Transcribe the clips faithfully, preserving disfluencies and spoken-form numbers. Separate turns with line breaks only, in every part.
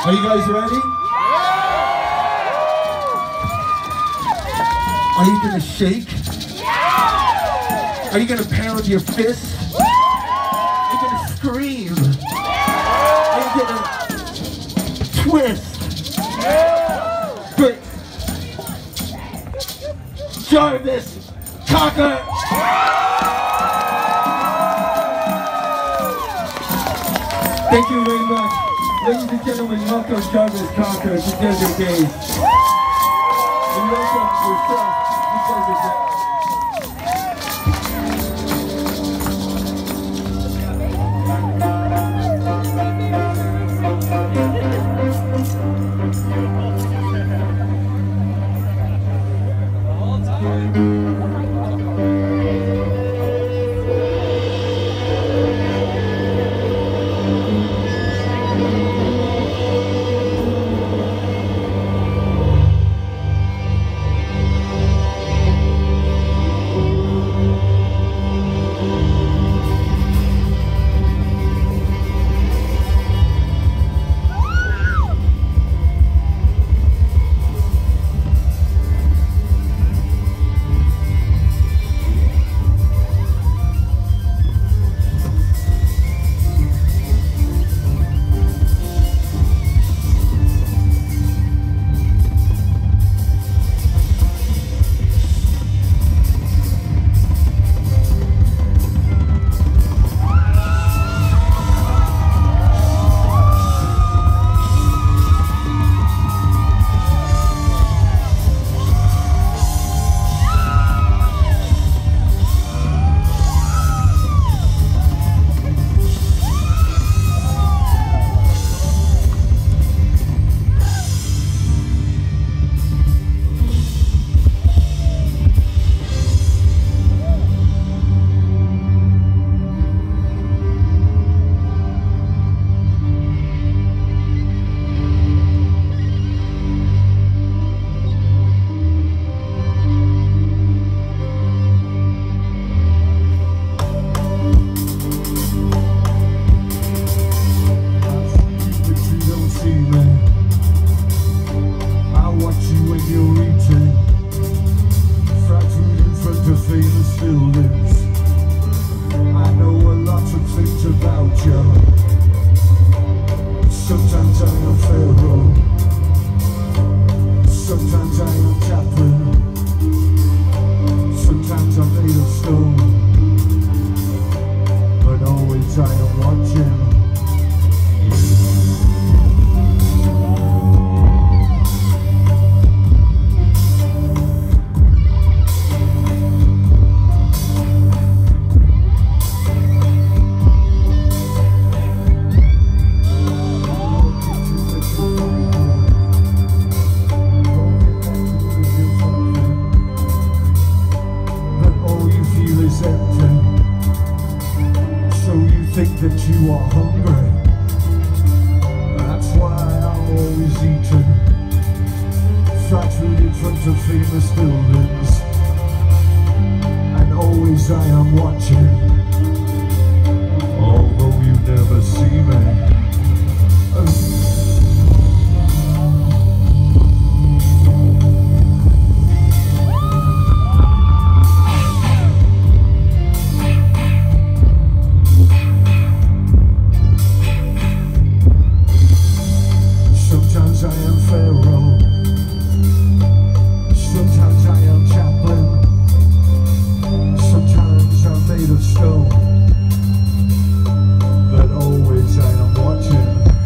Are you guys ready? Are you gonna shake? Are you gonna pound your fists? Are you gonna scream? Are you gonna twist? But Jarvis, Cocker! Thank you very much. Ladies and gentlemen, welcome Jarvis Cocker to Desert Daze. And welcome yourself to Desert Daze. Sometimes I am Pharoah, sometimes I am Chaplain, sometimes I'm made of stone, but always I am watching. Think that you are hungry, that's why I'm always eating fried food in front of famous buildings, and always I am watching, although you never see me. Sometimes I am Pharoah, sometimes I am Chaplain, sometimes I'm made of stone, but always I am watching.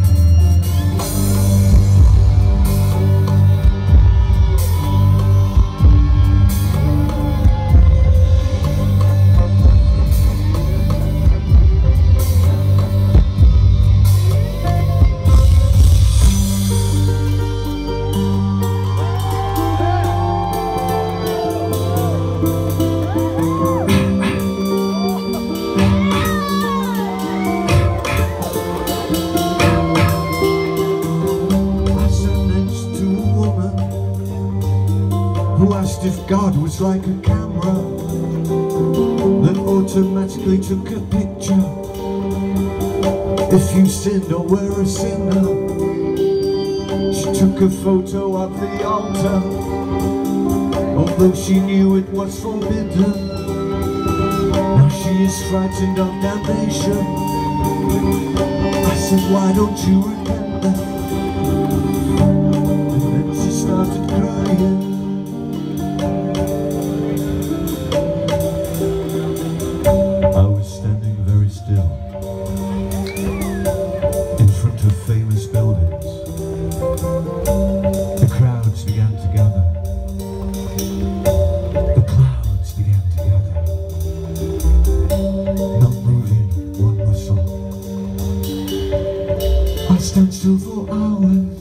Who asked if God was like a camera that automatically took a picture if you sinned or were a sinner. She took a photo of the altar, although she knew it was forbidden. Now she is frightened of damnation. I said, why don't you remember? And then she started crying. I was standing very still in front of famous buildings. The crowds began to gather. The clouds began to gather. Not moving one muscle. I stand still for hours.